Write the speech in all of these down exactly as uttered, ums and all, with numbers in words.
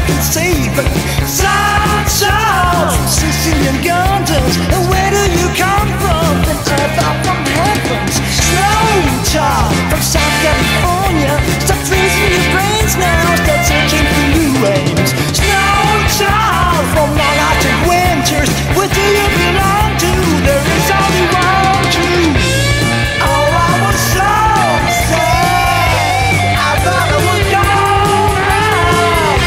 can see. But sunshine, Sicilian gardens, and where do you come from? From earth up from heavens. Snow child from South California, stop freezing your brains now, start searching for new aims. Snow child from long Arctic winters, where do you belong to? There is only one truth. Oh, I was so sad, I thought I would go out.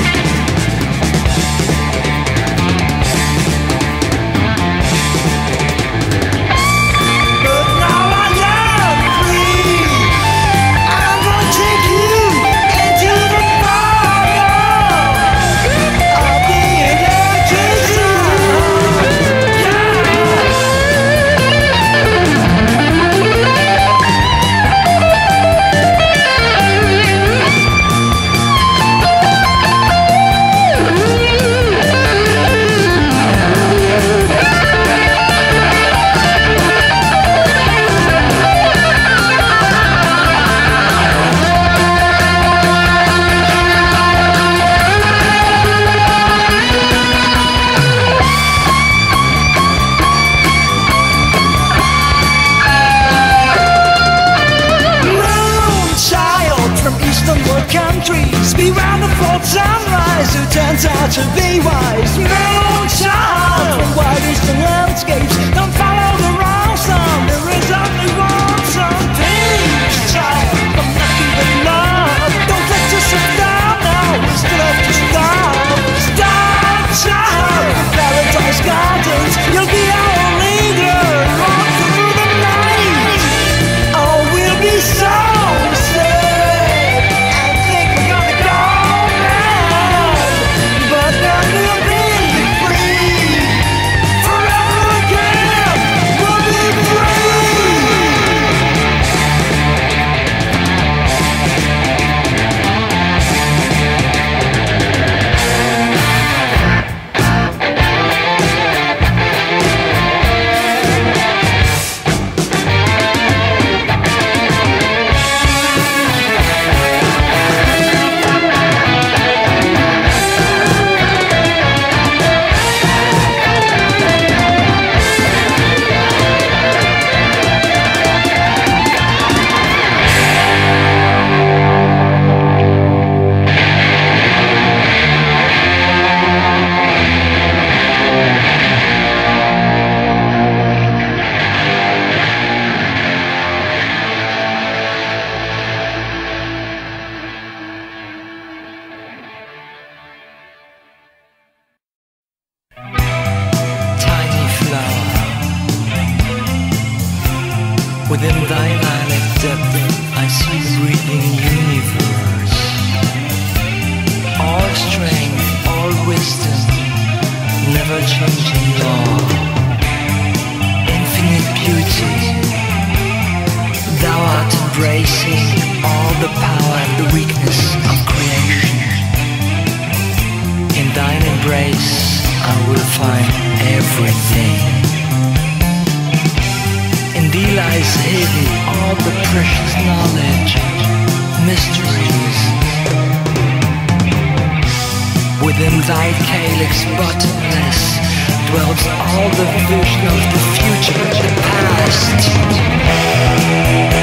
But now I am free, I'm gonna take you into the fire of the electricity. Countries, be round the full sunrise, who turns out to be wise. Moon child from wide eastern landscapes, don't follow the wrong song, there is only one song. Peace child from nothing but love, don't let yourself down now, we still have to stop. Star child from paradise gardens, you'll be our leader, walk through the night. Oh, we'll be so sad. Within thy lilac depth, I see the breathing universe. All strength, all wisdom, never changing law. Infinite beauty, thou art embracing all the power and the weakness of creation. In thine embrace, I will find everything. In thee lies hidden all the precious knowledge, mysteries. Within thy calyx bottomless dwells all the vision of the future, the past.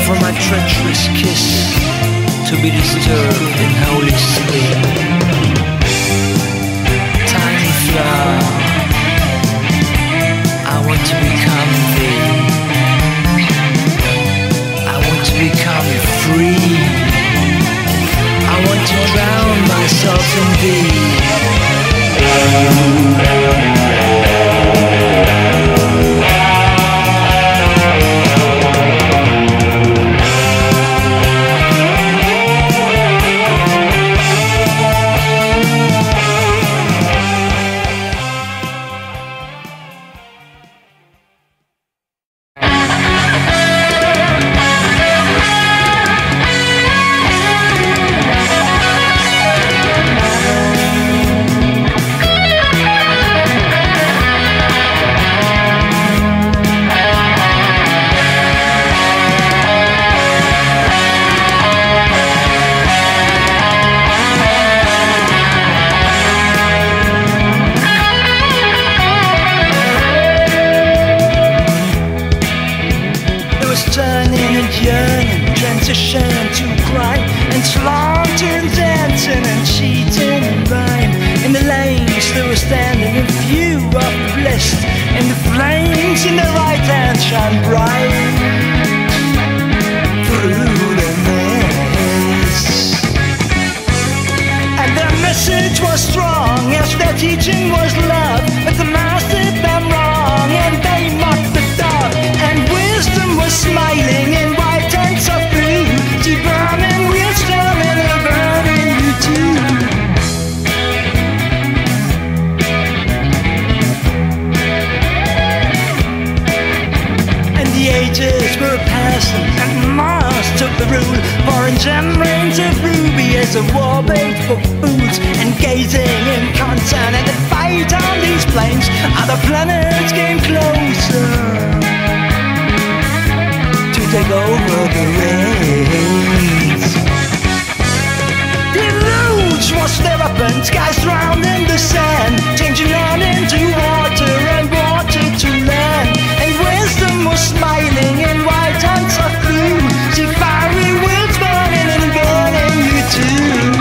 from my treacherous kiss to be disturbed in holy sleep. Tiny flower, I want to become thee. I want to become free. I want to drown myself in thee. Turning and yearning, transition to crime, and slaughtering, dancing and cheating and rhyme. In the lanes they were standing in view of the blessed, and the flames in their right hand shine bright through the mist. And their message was strong, as their teaching was love, but the master did them wrong, and they mocked the dog. And wisdom was smiling in white tents of blue, she burning wheels turning and burning you too. And the ages were passing, and Mars took the rule, pouring gem rains of ruby as a war bait for fools, and gazing in concern at the fight on these plains, other planets came closer take over the reins. The illuge was their weapon, skies drowned in the sand, changing land into water and water to land. And wisdom was smiling in white hands of blue, see fiery wheels burning and burning you too.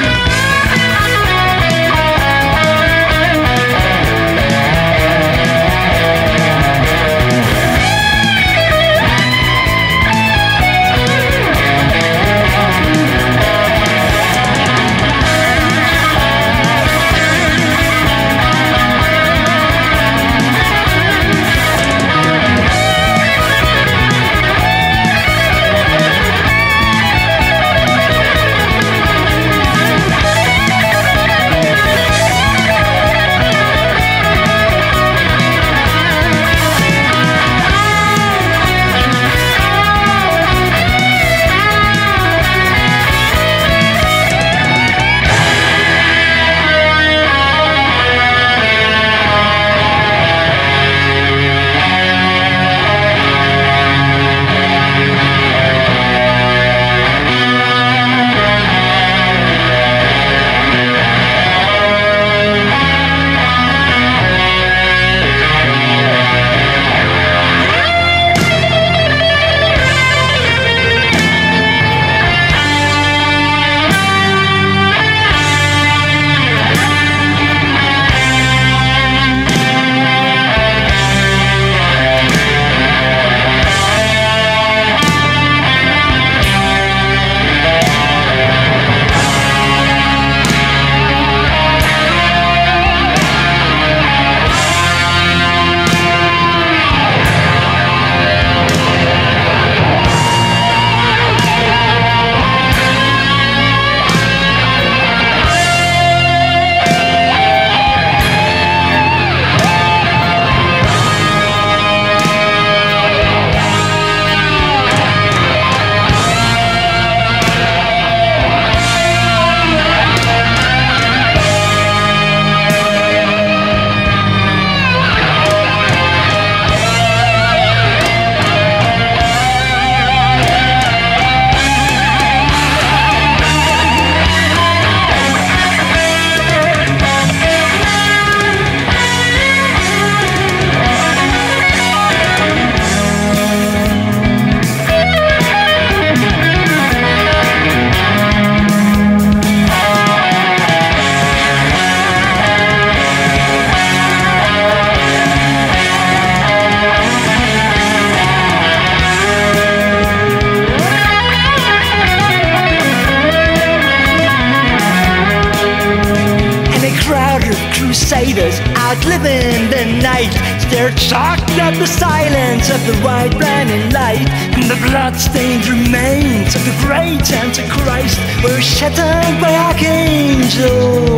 living the night, stared shocked at the silence of the white blinding light, and the blood-stained remains of the great Antichrist were shattered by archangels,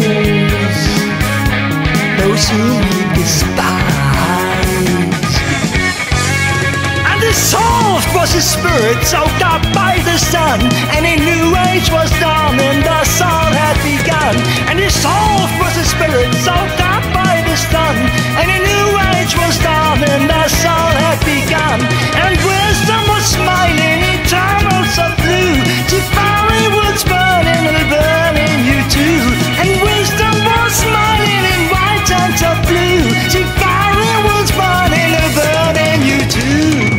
those whom he despised. And his soul was his spirit, soaked up by the sun, and a new age was dawn, and the sun had begun. And his soul was his spirit, soaked up by the sun, and a new age was dawn, and the sun had begun. And wisdom was smiling, eternals of blue, to fiery woods burning and burning you too. And wisdom was smiling in white and of blue, to fiery woods burning and burning you too.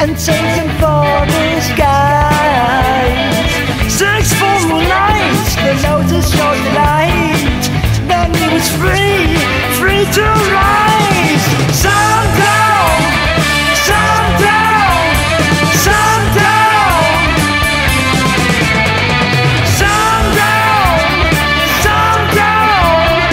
and searching for the skies. Search for moonlight, the lotus showed the light. Then he was free, free to rise. Sundown, sundown, sundown, sundown, sundown,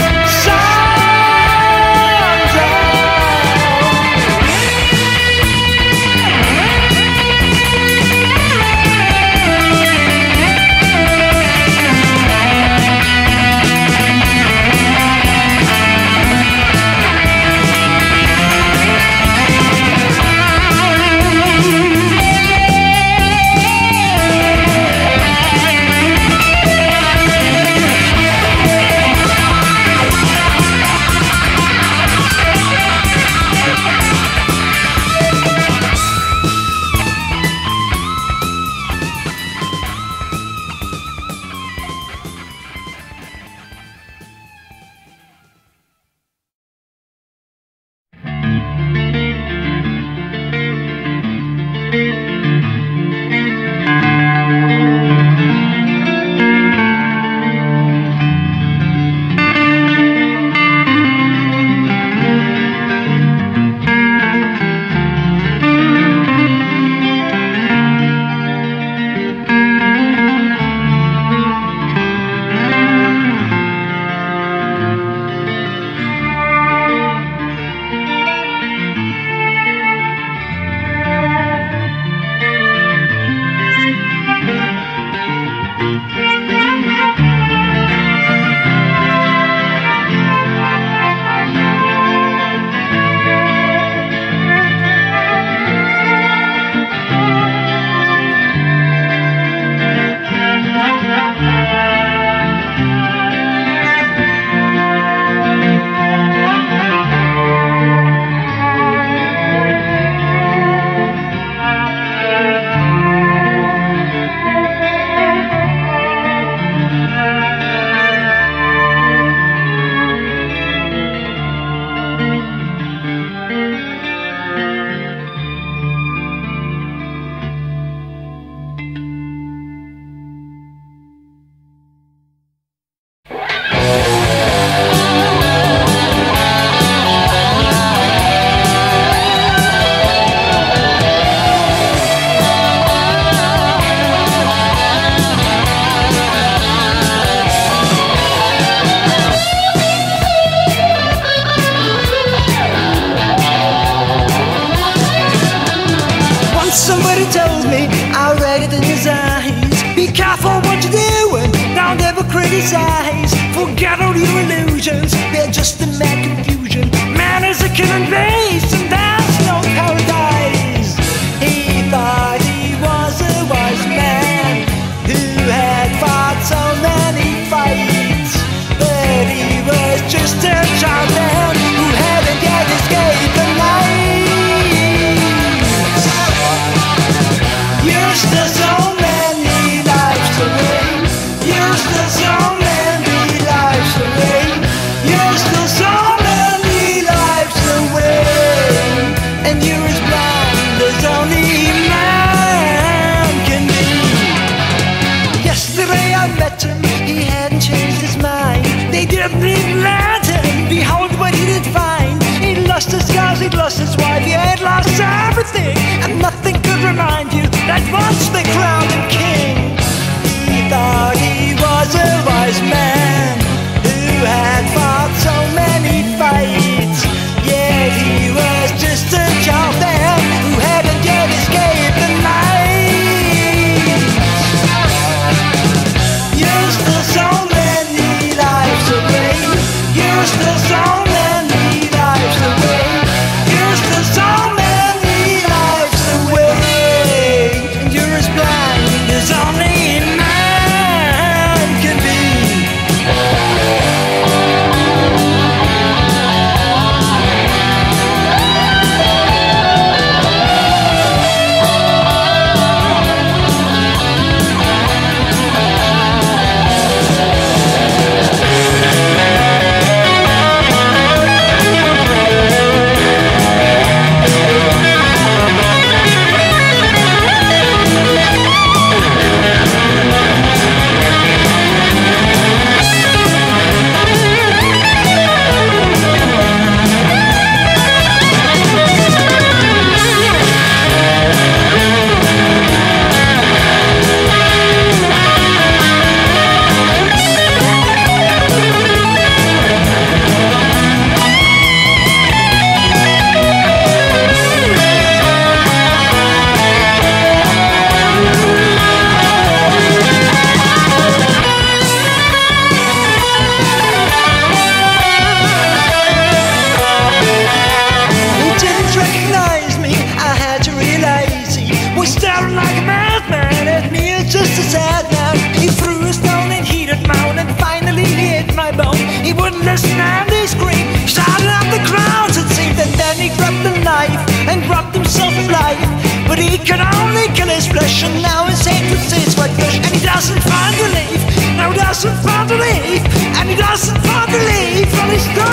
somebody told me, I read it in his eyes. Be careful what you're doing, don't ever criticize. Forget all your illusions, they're just a mad confusion. Man is a killing beast and there's no paradise. He thought he was a wise man who had fought so many fights, but he was just a child man who hadn't yet escaped the night. You're still so many lives away. You're still so many lives away. You're still so but he can only kill his flesh, and now his hatred sits white flesh, and he doesn't find relief. Now he doesn't find relief, and he doesn't find relief, and he's